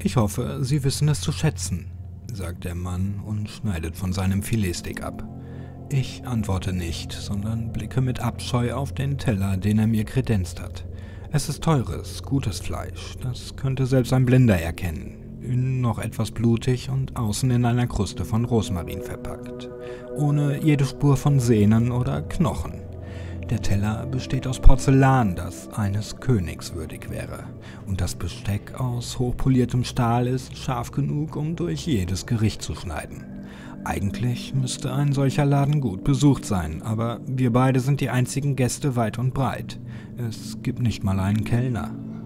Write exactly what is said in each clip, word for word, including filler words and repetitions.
»Ich hoffe, Sie wissen es zu schätzen«, sagt der Mann und schneidet von seinem Filetsteak ab. Ich antworte nicht, sondern blicke mit Abscheu auf den Teller, den er mir kredenzt hat. Es ist teures, gutes Fleisch, das könnte selbst ein Blinder erkennen. Innen noch etwas blutig und außen in einer Kruste von Rosmarin verpackt. Ohne jede Spur von Sehnen oder Knochen. Der Teller besteht aus Porzellan, das eines Königs würdig wäre. Und das Besteck aus hochpoliertem Stahl ist scharf genug, um durch jedes Gericht zu schneiden. Eigentlich müsste ein solcher Laden gut besucht sein, aber wir beide sind die einzigen Gäste weit und breit. Es gibt nicht mal einen Kellner.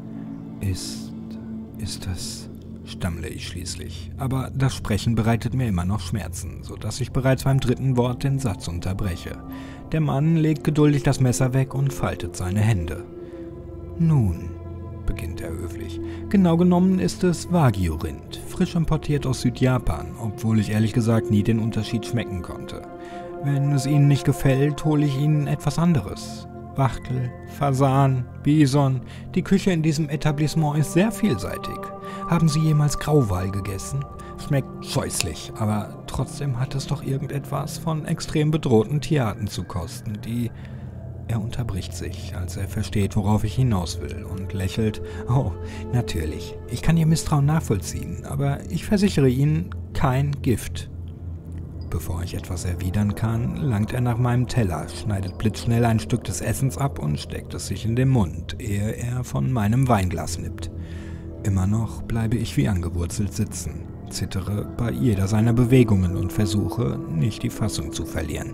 Ist... ist es... stammle ich schließlich. Aber das Sprechen bereitet mir immer noch Schmerzen, sodass ich bereits beim dritten Wort den Satz unterbreche. Der Mann legt geduldig das Messer weg und faltet seine Hände. »Nun«, beginnt er höflich, »genau genommen ist es Wagyu-Rind, frisch importiert aus Südjapan, obwohl ich ehrlich gesagt nie den Unterschied schmecken konnte. Wenn es Ihnen nicht gefällt, hole ich Ihnen etwas anderes. Wachtel, Fasan, Bison, die Küche in diesem Etablissement ist sehr vielseitig. Haben Sie jemals Grauwal gegessen? Schmeckt scheußlich, aber trotzdem hat es doch irgendetwas von extrem bedrohten Tierarten zu kosten, die...« Er unterbricht sich, als er versteht, worauf ich hinaus will, und lächelt. »Oh, natürlich. Ich kann Ihr Misstrauen nachvollziehen, aber ich versichere Ihnen, kein Gift.« Bevor ich etwas erwidern kann, langt er nach meinem Teller, schneidet blitzschnell ein Stück des Essens ab und steckt es sich in den Mund, ehe er von meinem Weinglas nippt. Immer noch bleibe ich wie angewurzelt sitzen, zittere bei jeder seiner Bewegungen und versuche, nicht die Fassung zu verlieren.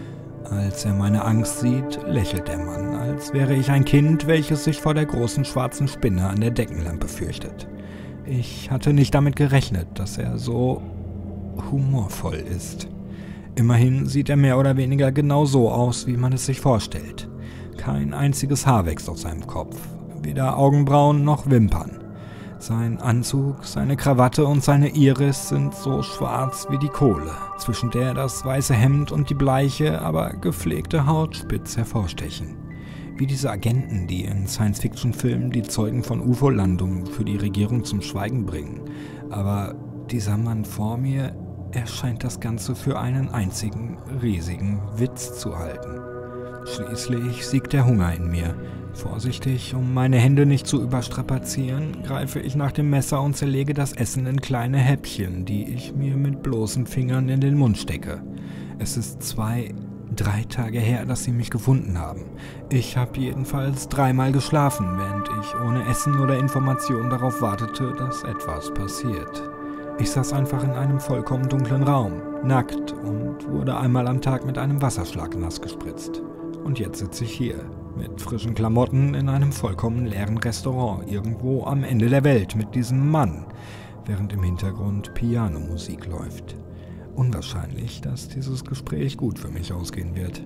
Als er meine Angst sieht, lächelt der Mann, als wäre ich ein Kind, welches sich vor der großen schwarzen Spinne an der Deckenlampe fürchtet. Ich hatte nicht damit gerechnet, dass er so humorvoll ist. Immerhin sieht er mehr oder weniger genau so aus, wie man es sich vorstellt. Kein einziges Haar wächst auf seinem Kopf, weder Augenbrauen noch Wimpern. Sein Anzug, seine Krawatte und seine Iris sind so schwarz wie die Kohle, zwischen der das weiße Hemd und die bleiche, aber gepflegte Haut spitz hervorstechen. Wie diese Agenten, die in Science-Fiction-Filmen die Zeugen von U F O-Landungen für die Regierung zum Schweigen bringen. Aber dieser Mann vor mir, er scheint das Ganze für einen einzigen, riesigen Witz zu halten. Schließlich siegt der Hunger in mir. Vorsichtig, um meine Hände nicht zu überstrapazieren, greife ich nach dem Messer und zerlege das Essen in kleine Häppchen, die ich mir mit bloßen Fingern in den Mund stecke. Es ist zwei, drei Tage her, dass sie mich gefunden haben. Ich habe jedenfalls dreimal geschlafen, während ich ohne Essen oder Information darauf wartete, dass etwas passiert. Ich saß einfach in einem vollkommen dunklen Raum, nackt, und wurde einmal am Tag mit einem Wasserschlag nass gespritzt. Und jetzt sitze ich hier, mit frischen Klamotten in einem vollkommen leeren Restaurant irgendwo am Ende der Welt mit diesem Mann, während im Hintergrund Pianomusik läuft. Unwahrscheinlich, dass dieses Gespräch gut für mich ausgehen wird.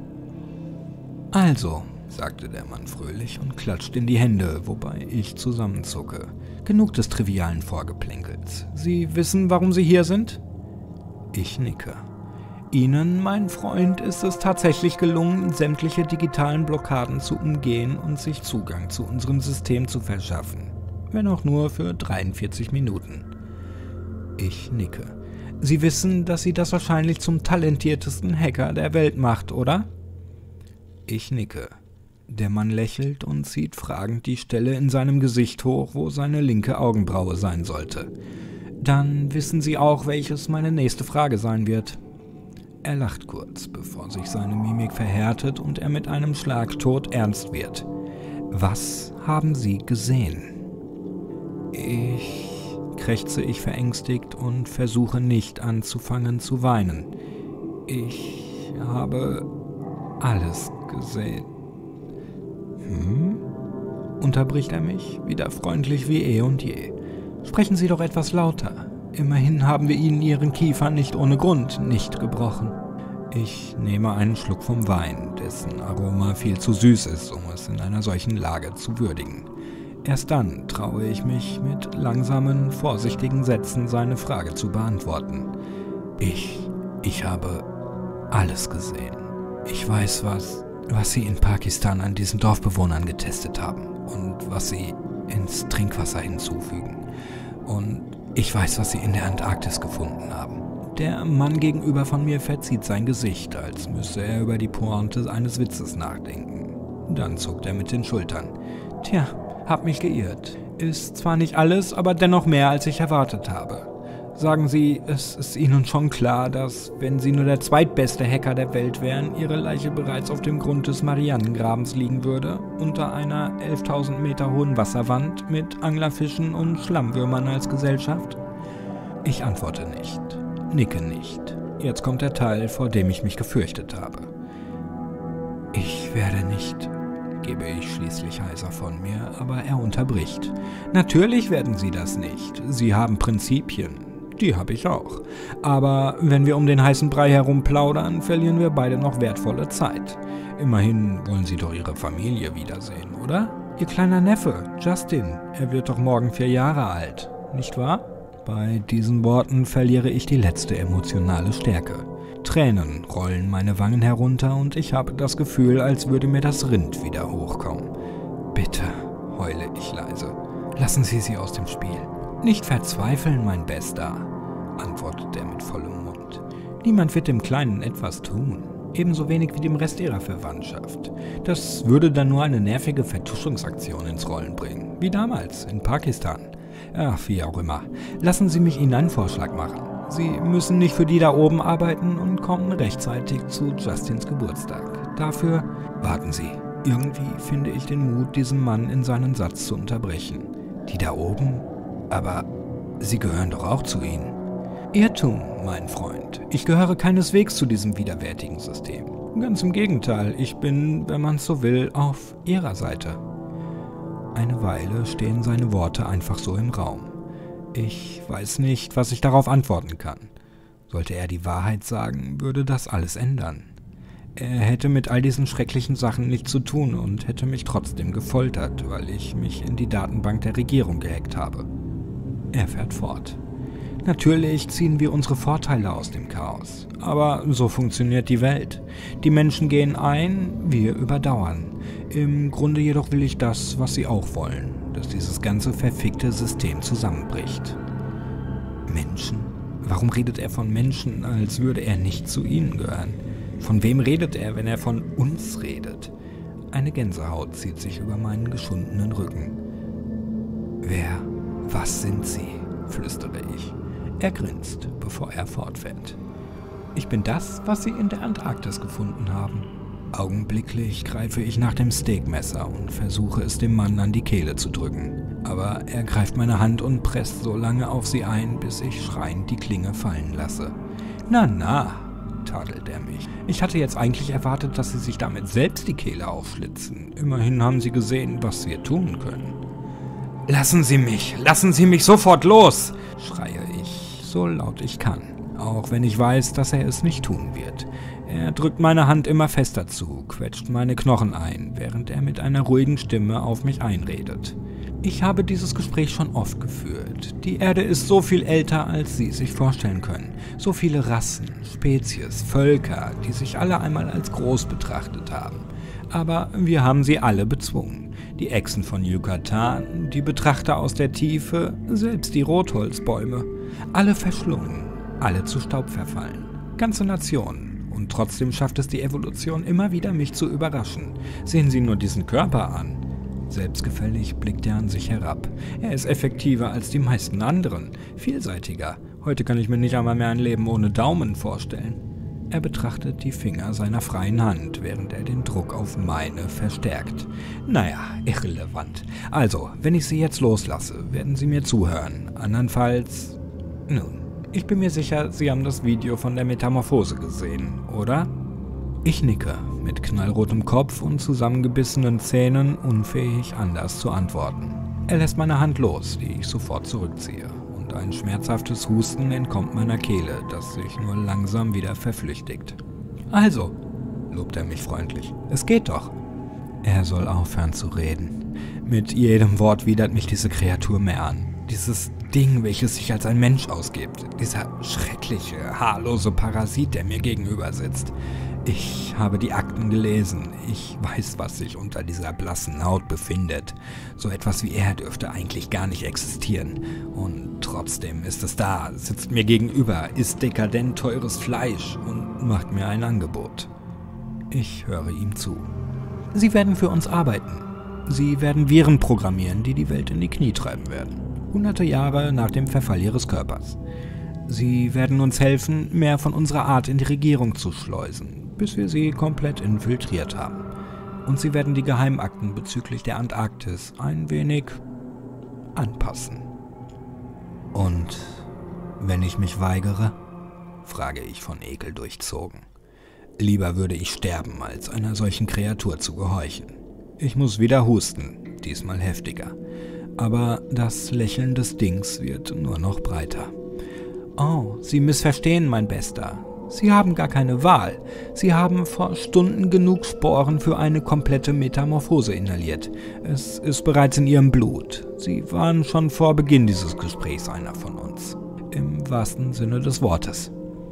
»Also«, sagte der Mann fröhlich und klatscht in die Hände, wobei ich zusammenzucke. »Genug des trivialen Vorgeplänkels. Sie wissen, warum Sie hier sind?« Ich nicke. »Ihnen, mein Freund, ist es tatsächlich gelungen, sämtliche digitalen Blockaden zu umgehen und sich Zugang zu unserem System zu verschaffen. Wenn auch nur für dreiundvierzig Minuten.« Ich nicke. »Sie wissen, dass Sie das wahrscheinlich zum talentiertesten Hacker der Welt macht, oder?« Ich nicke. Der Mann lächelt und zieht fragend die Stelle in seinem Gesicht hoch, wo seine linke Augenbraue sein sollte. »Dann wissen Sie auch, welches meine nächste Frage sein wird.« Er lacht kurz, bevor sich seine Mimik verhärtet und er mit einem Schlag todernst wird. »Was haben Sie gesehen?« Ich... krächze ich verängstigt und versuche nicht anzufangen zu weinen. »Ich habe alles gesehen.« »Hm?« unterbricht er mich, wieder freundlich wie eh und je. »Sprechen Sie doch etwas lauter. Immerhin haben wir Ihnen Ihren Kiefer nicht ohne Grund nicht gebrochen.« Ich nehme einen Schluck vom Wein, dessen Aroma viel zu süß ist, um es in einer solchen Lage zu würdigen. Erst dann traue ich mich, mit langsamen, vorsichtigen Sätzen seine Frage zu beantworten. Ich, ich habe alles gesehen. Ich weiß, was, was Sie in Pakistan an diesen Dorfbewohnern getestet haben und was Sie ins Trinkwasser hinzufügen. Und ich weiß, was Sie in der Antarktis gefunden haben. Der Mann gegenüber von mir verzieht sein Gesicht, als müsse er über die Pointe eines Witzes nachdenken. Dann zuckt er mit den Schultern. Tja, hab mich geirrt. Ist zwar nicht alles, aber dennoch mehr, als ich erwartet habe. Sagen Sie, es ist Ihnen schon klar, dass, wenn Sie nur der zweitbeste Hacker der Welt wären, Ihre Leiche bereits auf dem Grund des Marianengrabens liegen würde, unter einer elftausend Meter hohen Wasserwand mit Anglerfischen und Schlammwürmern als Gesellschaft? Ich antworte nicht, nicke nicht. Jetzt kommt der Teil, vor dem ich mich gefürchtet habe. Ich werde nicht, gebe ich schließlich heiser von mir, aber er unterbricht. Natürlich werden Sie das nicht. Sie haben Prinzipien. Die habe ich auch. Aber wenn wir um den heißen Brei herum plaudern, verlieren wir beide noch wertvolle Zeit. Immerhin wollen Sie doch Ihre Familie wiedersehen, oder? Ihr kleiner Neffe, Justin, er wird doch morgen vier Jahre alt, nicht wahr? Bei diesen Worten verliere ich die letzte emotionale Stärke. Tränen rollen meine Wangen herunter und ich habe das Gefühl, als würde mir das Rind wieder hochkommen. Bitte, heule ich leise. Lassen Sie sie aus dem Spiel. Nicht verzweifeln, mein Bester, antwortet er mit vollem Mund. Niemand wird dem Kleinen etwas tun, ebenso wenig wie dem Rest ihrer Verwandtschaft. Das würde dann nur eine nervige Vertuschungsaktion ins Rollen bringen, wie damals in Pakistan. Ach, wie auch immer. Lassen Sie mich Ihnen einen Vorschlag machen. Sie müssen nicht für die da oben arbeiten und kommen rechtzeitig zu Justins Geburtstag. Dafür warten Sie. Irgendwie finde ich den Mut, diesen Mann in seinen Satz zu unterbrechen. Die da oben? Aber Sie gehören doch auch zu ihnen. Irrtum, mein Freund. Ich gehöre keineswegs zu diesem widerwärtigen System. Ganz im Gegenteil, ich bin, wenn man es so will, auf Ihrer Seite. Eine Weile stehen seine Worte einfach so im Raum. Ich weiß nicht, was ich darauf antworten kann. Sollte er die Wahrheit sagen, würde das alles ändern. Er hätte mit all diesen schrecklichen Sachen nichts zu tun und hätte mich trotzdem gefoltert, weil ich mich in die Datenbank der Regierung gehackt habe. Er fährt fort. Natürlich ziehen wir unsere Vorteile aus dem Chaos, aber so funktioniert die Welt. Die Menschen gehen ein, wir überdauern. Im Grunde jedoch will ich das, was sie auch wollen, dass dieses ganze verfickte System zusammenbricht. Menschen? Warum redet er von Menschen, als würde er nicht zu ihnen gehören? Von wem redet er, wenn er von uns redet? Eine Gänsehaut zieht sich über meinen geschundenen Rücken. Wer, was sind Sie? Flüstere ich. Er grinst, bevor er fortfährt. Ich bin das, was Sie in der Antarktis gefunden haben. Augenblicklich greife ich nach dem Steakmesser und versuche es dem Mann an die Kehle zu drücken. Aber er greift meine Hand und presst so lange auf sie ein, bis ich schreiend die Klinge fallen lasse. Na, na, tadelt er mich. Ich hatte jetzt eigentlich erwartet, dass Sie sich damit selbst die Kehle aufschlitzen. Immerhin haben Sie gesehen, was wir tun können. Lassen Sie mich, lassen Sie mich sofort los, schreie ich, so laut ich kann, auch wenn ich weiß, dass er es nicht tun wird. Er drückt meine Hand immer fester zu, quetscht meine Knochen ein, während er mit einer ruhigen Stimme auf mich einredet. Ich habe dieses Gespräch schon oft geführt. Die Erde ist so viel älter, als Sie sich vorstellen können. So viele Rassen, Spezies, Völker, die sich alle einmal als groß betrachtet haben. Aber wir haben sie alle bezwungen. Die Echsen von Yucatan, die Betrachter aus der Tiefe, selbst die Rotholzbäume. Alle verschlungen, alle zu Staub verfallen. Ganze Nationen. Und trotzdem schafft es die Evolution immer wieder, mich zu überraschen. Sehen Sie nur diesen Körper an. Selbstgefällig blickt er an sich herab. Er ist effektiver als die meisten anderen, vielseitiger. Heute kann ich mir nicht einmal mehr ein Leben ohne Daumen vorstellen. Er betrachtet die Finger seiner freien Hand, während er den Druck auf meine verstärkt. Naja, irrelevant. Also, wenn ich Sie jetzt loslasse, werden Sie mir zuhören. Andernfalls... Nun, ich bin mir sicher, Sie haben das Video von der Metamorphose gesehen, oder? Ich nicke, mit knallrotem Kopf und zusammengebissenen Zähnen, unfähig anders zu antworten. Er lässt meine Hand los, die ich sofort zurückziehe. Ein schmerzhaftes Husten entkommt meiner Kehle, das sich nur langsam wieder verflüchtigt. Also, lobt er mich freundlich, es geht doch. Er soll aufhören zu reden. Mit jedem Wort widert mich diese Kreatur mehr an. Dieses Ding, welches sich als ein Mensch ausgibt. Dieser schreckliche, haarlose Parasit, der mir gegenüber sitzt. Ich habe die Akten gelesen. Ich weiß, was sich unter dieser blassen Haut befindet. So etwas wie er dürfte eigentlich gar nicht existieren. Und Trotzdem ist es da, sitzt mir gegenüber, isst dekadent teures Fleisch und macht mir ein Angebot. Ich höre ihm zu. Sie werden für uns arbeiten. Sie werden Viren programmieren, die die Welt in die Knie treiben werden. Hunderte Jahre nach dem Verfall ihres Körpers. Sie werden uns helfen, mehr von unserer Art in die Regierung zu schleusen, bis wir sie komplett infiltriert haben. Und sie werden die Geheimakten bezüglich der Antarktis ein wenig anpassen. Und wenn ich mich weigere? Frage ich von Ekel durchzogen. Lieber würde ich sterben, als einer solchen Kreatur zu gehorchen. Ich muss wieder husten, diesmal heftiger. Aber das Lächeln des Dings wird nur noch breiter. Oh, Sie missverstehen, mein Bester. Sie haben gar keine Wahl. Sie haben vor Stunden genug Sporen für eine komplette Metamorphose inhaliert. Es ist bereits in Ihrem Blut. Sie waren schon vor Beginn dieses Gesprächs einer von uns. Im wahrsten Sinne des Wortes.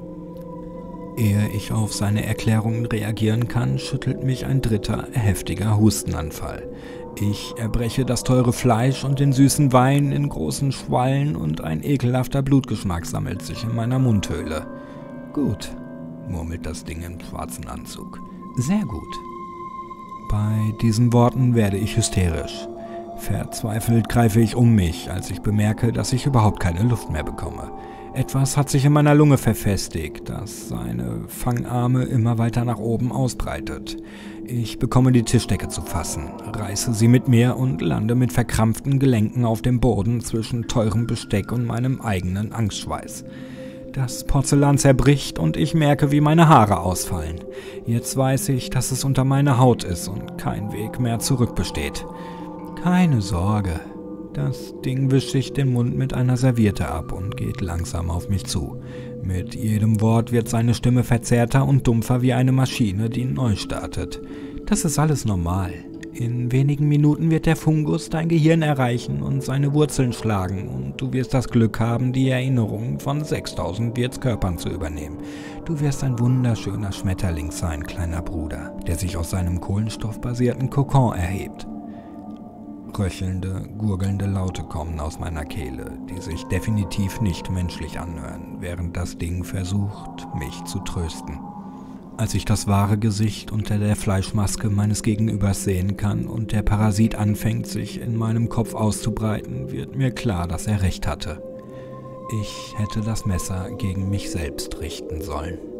Ehe ich auf seine Erklärungen reagieren kann, schüttelt mich ein dritter, heftiger Hustenanfall. Ich erbreche das teure Fleisch und den süßen Wein in großen Schwallen und ein ekelhafter Blutgeschmack sammelt sich in meiner Mundhöhle. Gut, murmelt das Ding im schwarzen Anzug. Sehr gut. Bei diesen Worten werde ich hysterisch. Verzweifelt greife ich um mich, als ich bemerke, dass ich überhaupt keine Luft mehr bekomme. Etwas hat sich in meiner Lunge verfestigt, das seine Fangarme immer weiter nach oben ausbreitet. Ich bekomme die Tischdecke zu fassen, reiße sie mit mir und lande mit verkrampften Gelenken auf dem Boden zwischen teurem Besteck und meinem eigenen Angstschweiß. Das Porzellan zerbricht und ich merke, wie meine Haare ausfallen. Jetzt weiß ich, dass es unter meiner Haut ist und kein Weg mehr zurück besteht. Keine Sorge. Das Ding wischt sich den Mund mit einer Serviette ab und geht langsam auf mich zu. Mit jedem Wort wird seine Stimme verzerrter und dumpfer wie eine Maschine, die neu startet. Das ist alles normal. In wenigen Minuten wird der Fungus dein Gehirn erreichen und seine Wurzeln schlagen und du wirst das Glück haben, die Erinnerungen von sechstausend Wirtskörpern zu übernehmen. Du wirst ein wunderschöner Schmetterling sein, kleiner Bruder, der sich aus seinem kohlenstoffbasierten Kokon erhebt. Röchelnde, gurgelnde Laute kommen aus meiner Kehle, die sich definitiv nicht menschlich anhören, während das Ding versucht, mich zu trösten. Als ich das wahre Gesicht unter der Fleischmaske meines Gegenübers sehen kann und der Parasit anfängt, sich in meinem Kopf auszubreiten, wird mir klar, dass er recht hatte. Ich hätte das Messer gegen mich selbst richten sollen.